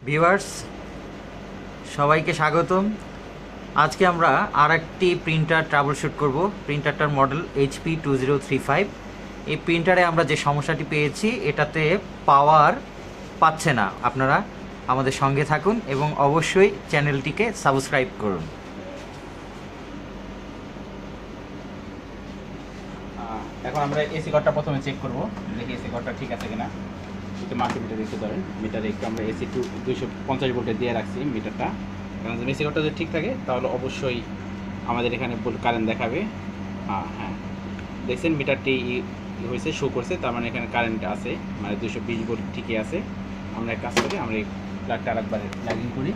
Viewers সবাইকে স্বাগতম। আজকে আমরা আরেকটি প্রিন্টার ট্রাবলশুট করব। প্রিন্টারটার মডেল HP2035। এই প্রিন্টারে আমরা যে সমস্যাটি পেয়েছি, এটাতে পাওয়ার পাচ্ছে না। আপনারা আমাদের সঙ্গে থাকুন এবং অবশ্যই চ্যানেলটিকে সাবস্ক্রাইব করুন। এখন আমরা এসি কর্ডটা প্রথমে চেক করব, দেখি এসি কর্ডটা ঠিক আছে কিনা। একটু মাল্টিমিটার একটু ধরেন, মিটারে একটু আমরা এসি 250 ভোল্টে দিয়ে রাখছি মিটারটা। কারণ যদি এসি কর্ডটা যদি ঠিক থাকে তাহলে অবশ্যই আমাদের এখানে কারেন্ট দেখাবে। হ্যাঁ দেখছেন মিটারটি হয়েছে, শো করছে, তার মানে এখানে কারেন্ট আছে, মানে 220 ভোল্ট ঠিকই আছে। আমরা এক কাজ করি, আমরা এই প্লাগটা আরেকবার লাগিং করি।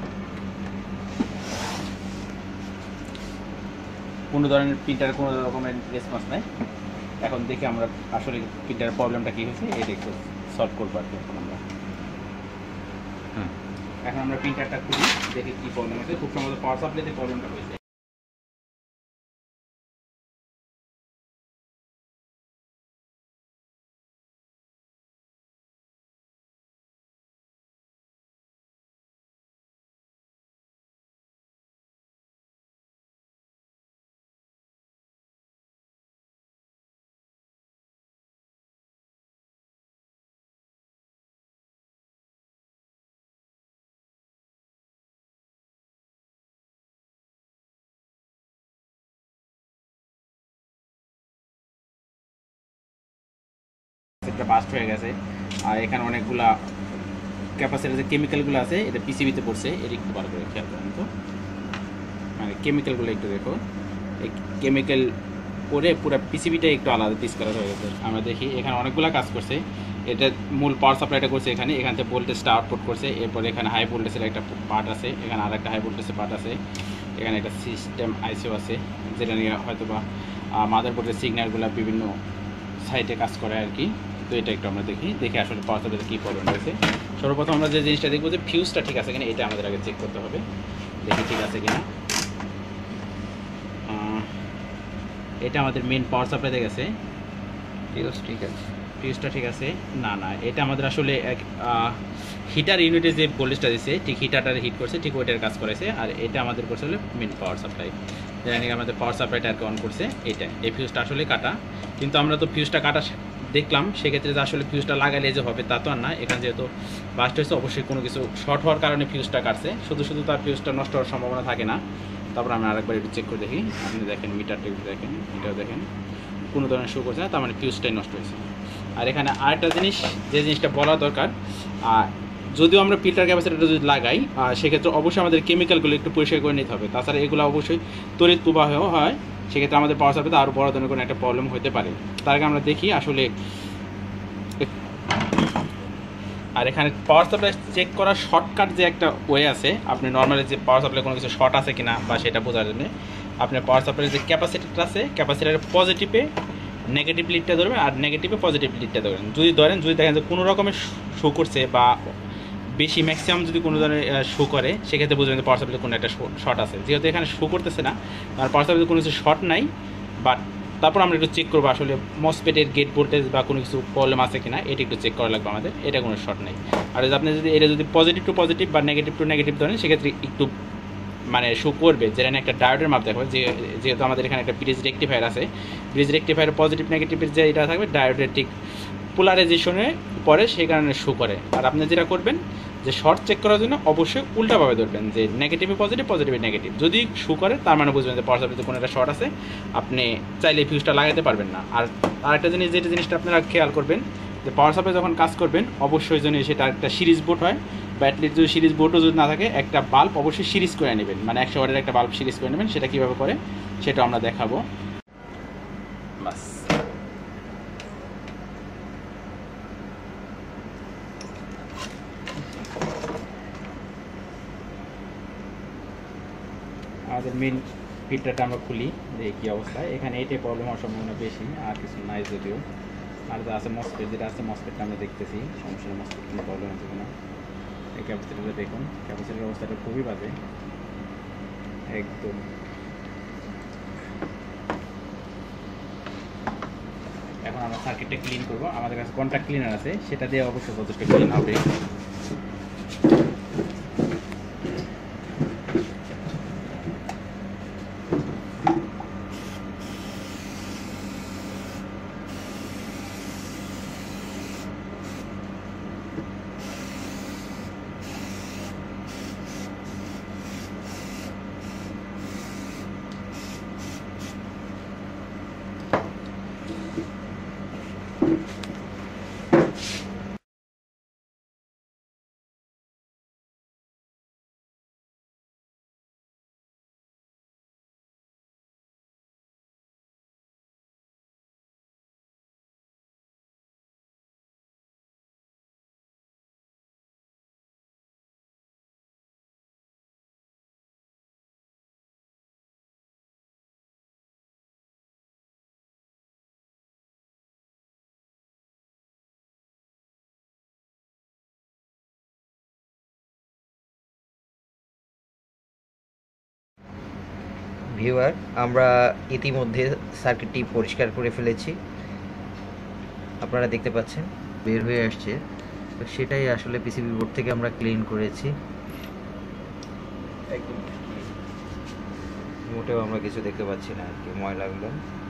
কোনো ধরনের প্রিন্টারে কোনো রকমের রেসপন্স নাই। এখন দেখি আমরা আসলে প্রিন্টারের প্রবলেমটা কী হয়েছে এটা একটু সলভ করবো আর কি। এখন আমরা প্রিন্টারটা খুলি, দেখি কী প্রবলেম হয়েছে। খুব সম্ভবত পাওয়ার সাপ্লাইতে প্রবলেমটা হয়েছে। এটা বাস্ট হয়ে গেছে, আর এখানে অনেকগুলা ক্যাপাসিটির যে কেমিক্যালগুলো আছে এটা পিসিবিতে পড়ছে। এটা একটু ভালো করে খেয়াল করেন তো, মানে কেমিক্যালগুলো একটু দেখো। এই কেমিক্যাল পরে পুরো পিসিবিটা একটু আলাদা পিস করা হয়ে গেছে। আমরা দেখি এখানে অনেকগুলো কাজ করছে। এটা মূল পাওয়ার সাপ্লাইটা করছে এখানে থেকে ভোল্টেজটা আউটপুট করছে। এরপরে এখানে হাই ভোল্টেজের একটা পার্ট আছে, এখানে আর একটা হাই ভোল্টেজের পার্ট আছে, এখানে একটা সিস্টেম আইসিও আছে, যেটা নিয়ে হয়তো বা মাদারবোর্ডের সিগন্যালগুলো বিভিন্ন সাইটে কাজ করে আর কি। তো এটা একটু আমরা দেখি আসলে পাওয়ার সাপ্লাইতে কী প্রবলেম হয়েছে। সর্বপ্রথম আমরা যে জিনিসটা দেখবো যে ফিউজটা ঠিক আছে কিনা, এটা আমাদের আগে চেক করতে হবে। দেখি ঠিক আছে কিনা। এটা আমাদের মেন পাওয়ার সাপ্লাইতে গেছে, ফিউজ ঠিক আছে, ফিউজটা ঠিক আছে। না এটা আমাদের আসলে হিটার ইউনিটে যে ভোল্টেজটা দিচ্ছে, ঠিক হিটারটা হিট করছে, ঠিক ওইটার কাজ করেছে। আর এটা আমাদের করছে হলে মেন পাওয়ার সাপ্লাই, যেখানে আমাদের পাওয়ার সাপ্লাইটা আর কি অন করছে। এই ফিউজটা আসলে কাটা, কিন্তু আমরা তো ফিউজটা কাটা দেখলাম, সেক্ষেত্রে যে আসলে ফিউজটা লাগাইলে যে হবে তা তো আর না। এখানে যেহেতু বাস্ট হয়েছে, অবশ্যই কোনো কিছু শর্ট হওয়ার কারণে ফিউজটা কাটছে। শুধু তার ফিউজটা নষ্ট হওয়ার সম্ভাবনা থাকে না। তারপর আমরা আরেকবার একটু চেক করে দেখি। আপনি দেখেন মিটারটা একটু দেখেন, এটাও দেখেন কোনো ধরনের শো করছে না, তার মানে ফিউজটাই নষ্ট হয়েছে। আর এখানে আরেকটা জিনিস, যে জিনিসটা বলা দরকার, যদিও আমরা ফিল্টার ক্যাপাসিটরটা যদি লাগাই, সেক্ষেত্রে অবশ্যই আমাদের কেমিক্যালগুলো একটু পরিষ্কার করে নিতে হবে। তাছাড়া এগুলো অবশ্যই তড়িৎ প্রবাহ হয়, সেক্ষেত্রে আমাদের পাওয়ার সাপ্লাইতে আরও বড় ধরনের কোনো একটা প্রবলেম হতে পারে। তার আগে আমরা দেখি আসলে। আর এখানে পাওয়ার সাপ্লাই চেক করার শর্টকাট যে একটা ওয়ে আছে, আপনি নর্মালি যে পাওয়ার সাপ্লাই কোনো কিছু শর্ট আছে কিনা বা সেটা বোঝার জন্য আপনি পাওয়ার সাপ্লাইয়ের যে ক্যাপাসিটারটা আছে, ক্যাপাসিটারের পজিটিভে নেগেটিভ লিডটা ধরবেন আর নেগেটিভে পজিটিভ লিডটা ধরবেন। যদি দেখেন যে কোনো রকমের শো করছে বা বেশি ম্যাক্সিমাম যদি কোনো ধরনের শো করে, সেক্ষেত্রে বুঝবেন যে পাওয়ার সাপ্লাইতে কোনো একটা শর্ট আছে। যেহেতু এখানে শো করতেছে না, আর পাওয়ার সাপ্লাইতে কোনো কিছু শর্ট নাই, বাট তারপর আমরা একটু চেক করবো আসলে মসফেটের গেট ভোল্টেজ বা কোনো কিছু প্রবলেম আছে কিনা, এটা একটু চেক করা লাগবে আমাদের। এটা কোনো শর্ট নেই। আর আপনি যদি এটা যদি পজিটিভ টু পজিটিভ বা নেগেটিভ টু নেগেটিভ ধরেন, সেক্ষেত্রে একটু মানে শো করবে, যেটা একটা ডায়োডের মাপ দেখাবে। যেহেতু আমাদের এখানে একটা ব্রিজ রেক্টিফায়ার আছে, ব্রিজ রেক্টিফায়ার পজিটিভ নেগেটিভের যে এটা থাকবে ডায়োডের ঠিক পোলারাইজেশনে পরে, সেই কারণে শো করে। আর আপনি যেটা করবেন যে শর্ট চেক করার জন্য অবশ্যই উল্টাভাবে ধরবেন, যে নেগেটিভে পজিটিভ, পজিটিভে নেগেটিভ। যদি শো করে তার মানে বুঝবেন যে পাওয়ার সাপ্লাইতে কোনো একটা শর্ট আছে, আপনি চাইলে ফিউজটা লাগাতে পারবেন না। আর আরেকটা জিনিস, যেটা জিনিসটা আপনারা খেয়াল করবেন, যে পাওয়ার সাপ্লাই যখন কাজ করবেন অবশ্যই যেন সেটা একটা সিরিজ বোর্ড হয়, বা অ্যাটলিস্ট যদি সিরিজ বোর্ডও যদি না থাকে, একটা বাল্ব অবশ্যই সিরিজ করে নেবেন, মানে 100 ওয়াটের একটা বাল্ব সিরিজ করে নেবেন। সেটা কীভাবে করে সেটা আমরা দেখাবো। বাস আমাদের মেন ফিল্টারটা আমরা খুলি, দেখি কী অবস্থায়। এখানে এটাই প্রবলেম হওয়ার সম্ভাবনা বেশি, আর কিছু নাই যদিও। আর যা আছে মসফেট, যেটা আছে মসফেটটা আমরা দেখতেছি, সমস্যা মসফেট কোনো প্রবলেম আছে কিনা। এই ক্যাপাসিটারটা দেখুন, ক্যাপাসিটারের অবস্থাটা খুবই বাজে একদম। এখন আমরা সার্কিটটা ক্লিন করবো। আমাদের কাছে কন্ট্যাক্ট ক্লিনার আছে, সেটা দিয়ে অবশ্যই যথেষ্ট ক্লিন হবে। ভিউয়ার, আমরা ইতিমধ্যে সার্কিটটি পরিষ্কার করে ফেলেছি, আপনারা দেখতে পাচ্ছেন বের হয়ে আসছে। তো সেটাই আসলে পিসিবি বোর্ড থেকে আমরা ক্লিন করেছি। মোটেও আমরা কিছু দেখতে পাচ্ছি না আর কি ময়লাগুলো।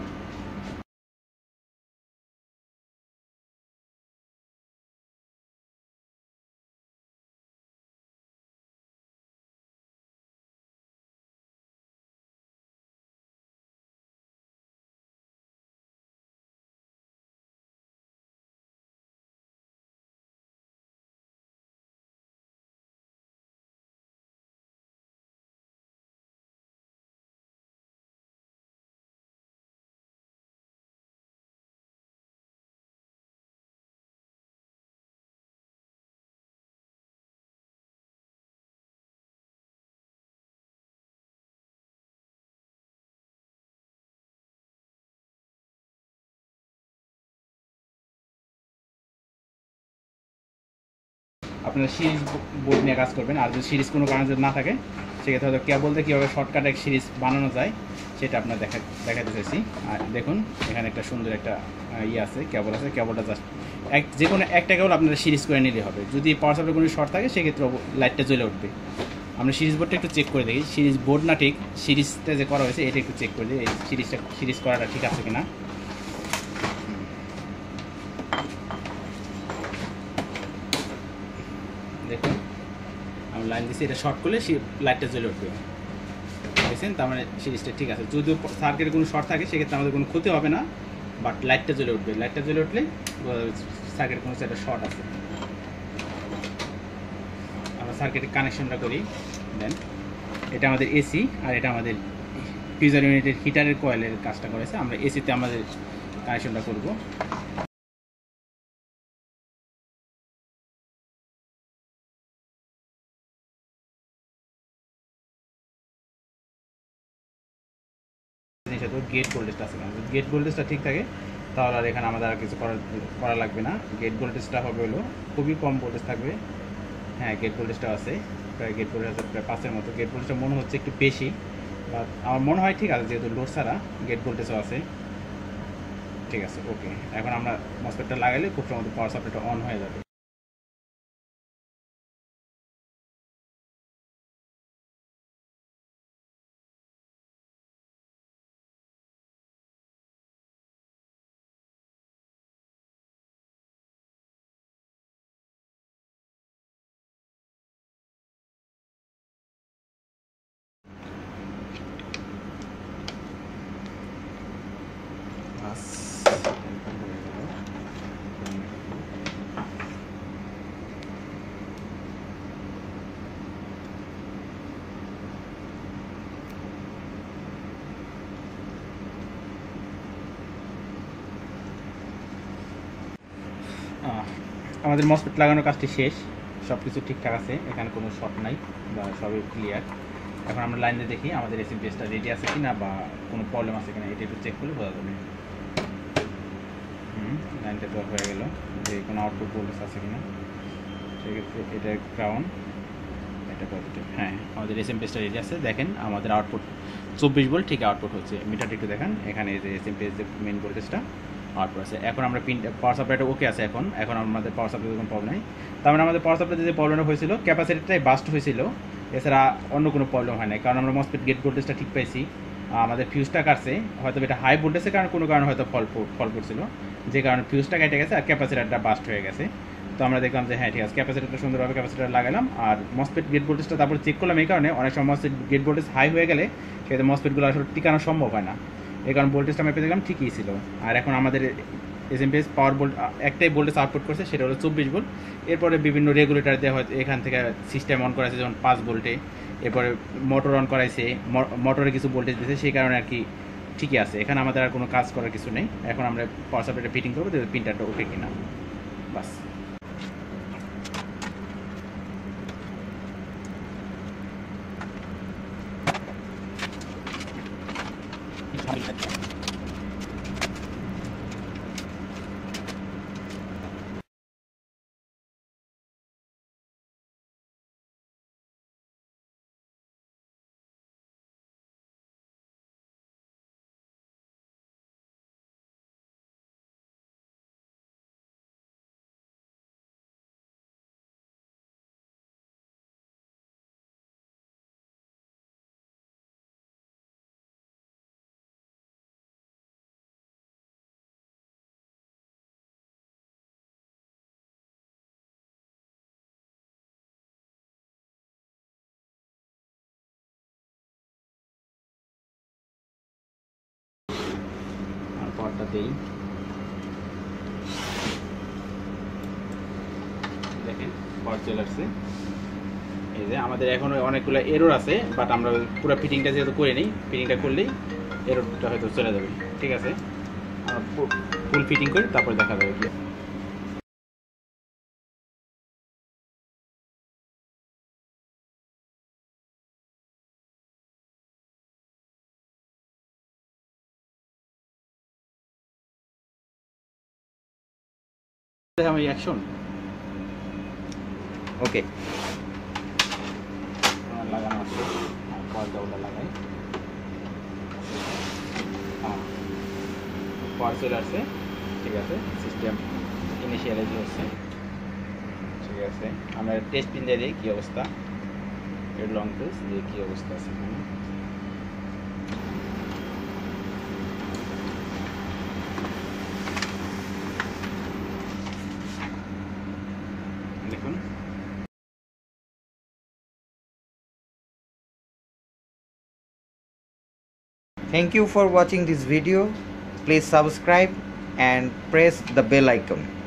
আপনারা সিরিজ বোর্ড নিয়ে কাজ করবেন, আর যদি সিরিজ কোনো কারণে যদি না থাকে সেক্ষেত্রে হয়তো কেবল দিয়ে কীভাবে শর্টকাট এক সিরিজ বানানো যায় সেটা আপনার দেখাতে চাইছি। আর দেখুন এখানে একটা সুন্দর একটা আছে, কেবল আছে। কেবলটা জাস্ট যে কোনো একটা কেবল আপনারা সিরিজ করে নিলে হবে। যদি পাওয়ার সাপ্লাই কোনো শর্ট থাকে সেক্ষেত্রে লাইটটা জ্বলে উঠবে। আমরা সিরিজ বোর্ডটা একটু চেক করে দেখি, সিরিজ বোর্ড না ঠিক সিরিজটা যে করা হয়েছে এটা একটু চেক করে দিই, এই সিরিজ করাটা ঠিক আছে কিনা। দেখুন আমি লাইন দিচ্ছি, এটা শর্ট করলে লাইটটা জ্বলে উঠবে, দেখছেন? তার মানে সিরিজটা ঠিক আছে। যদি সার্কিটে কোনো শর্ট থাকে সেক্ষেত্রে আমাদের কোনো ক্ষতি হবে না, বাট লাইটটা জ্বলে উঠবে। লাইটটা জ্বলে উঠলে সার্কিটের কোনো একটা শর্ট আছে। আমরা সার্কিটের কানেকশনটা করি। দেন এটা আমাদের এসি আর এটা আমাদের ফ্রিজার ইউনিটের হিটারের কয়েলের কাজটা করেছে। আমরা এসিতে আমাদের কানেকশনটা করব। গেট ভোল্টেজটা আছে, গেট ভোল্টেজটা ঠিক থাকে তাহলে আর এখানে আমাদের আর কিছু করা লাগবে না। গেট ভোল্টেজটা হবে হলো খুবই কম ভোল্টেজ থাকবে। হ্যাঁ, গেট ভোল্টেজটা আছে প্রায়, গেট ভোল্টেজ আছে প্রায় 5-এর মতো। গেট ভোল্টেজটা মনে হচ্ছে একটু বেশি, বাট আমার মনে হয় ঠিক আছে, যেহেতু লোড ছাড়া গেট ভোল্টেজও আছে। ঠিক আছে, ওকে। এখন আমরা মসফেটটা লাগাইলে খুব সম্ভবত পাওয়ার সাপ্লাইটা অন হয়ে যাবে। আমাদের মসফেট লাগানোর কাজটি শেষ, সব কিছু ঠিকঠাক আছে, এখানে কোনো শর্ট নাই বা সবই ক্লিয়ার। এখন আমরা লাইনে দেখি আমাদের SMPSটা রেডি আছে কি না বা কোনো প্রবলেম আছে কিনা, এটা একটু চেক করলে বোঝা যাবে। লাইনটা তো হয়ে গেল, যে কোনো আউটপুট ভোল্টেজ আছে কিনা। সেক্ষেত্রে এটা গ্রাউন্ড, এটা পজিটিভ। হ্যাঁ, আমাদের SMPSটা রেডি আছে। দেখেন আমাদের আউটপুট 24 ভোল্ট ঠিক আউটপুট হচ্ছে। মিটারটা একটু দেখেন, এখানে যে SMPS যে মেন ভোল্টেজটা আউটপুট আছে। এখন আমরা পাওয়ার সাপ্লাইটা ওকে আছে। এখন আমাদের পাওয়ার সাপ্লাইতে কোনো প্রবলেম নেই। তার মানে আমাদের পাওয়ার সাপ্লাইতে যে প্রবলেমটা হয়েছিল ক্যাপাসিটিটাই বাস্ট হয়েছিল, এছাড়া অন্য কোনো প্রবলেম হয় না। কারণ আমরা মসফেট গেট ভোল্টেজটা ঠিক পাইছি, আমাদের ফিউজটা কাটছে, হয়তো এটা হাই ভোল্টেজের কারণে কোনো কারণে হয়তো ফল করছিল, যে কারণে ফিউজটা কেটে গেছে আর ক্যাপাসিটারটা বাস্ট হয়ে গেছে। তো আমরা দেখলাম যে হ্যাঁ ঠিক আছে, ক্যাপাসিটারটা সুন্দরভাবে ক্যাপাসিটার লাগালাম। আর মসফেট গেট ভোল্টেজটা তারপর চেক করলাম, এই কারণে অনেক সময় মসফেট গেট ভোল্টেজ হাই হয়ে গেলে সেটা মসফেটগুলো আসলে টিকানো সম্ভব হয় না, এই কারণে ভোল্টেজটা মেপে দেখলাম ঠিকই ছিল। আর এখন আমাদের SMPS পাওয়ার ভোল্ট একটাই ভোল্টেজ আউটপুট করছে, সেটা হলো 24 ভোল্ট। এরপরে বিভিন্ন রেগুলেটর দেওয়া হয়, এখান থেকে সিস্টেম অন করাইছে যেমন 5 ভোল্টে, এরপরে মোটর অন করাইছে, মোটরে কিছু ভোল্টেজ দিয়েছে, সেই কারণে আর কি ঠিকই আছে। এখানে আমাদের আর কোনো কাজ করার কিছু নেই। এখন আমরা পাওয়ার সাপ্লাইটা ফিটিং করবো, প্রিন্টারটা ওকে কিনা, বাস। পাওয়ারটা দেই, দেখেন পাওয়ার চলে আসছে। এই যে আমাদের এখন অনেকগুলো এরর আছে, বাট আমরা পুরো ফিটিংটা যেহেতু করে নিই, ফিটিংটা করলেই এররটা হয়তো চলে যাবে। ঠিক আছে, আমরা ফুল ফিটিং করি, তারপর দেখা যাবে কি। আমি অ্যাকশন ওকে লাগানো আছে, পাওয়ারটা ওটা লাগাই। হ্যাঁ, পাওয়ার চলে আসছে। ঠিক আছে, সিস্টেম ইনিশিয়ালাইজ হচ্ছে। ঠিক আছে, আমরা টেস্ট পিন দিয়ে দিই কী অবস্থা, এর লং টেস্ট দিয়ে কী অবস্থা আছে এখানে। দেখুন, Thank you for watching this video. Please subscribe and press the bell icon.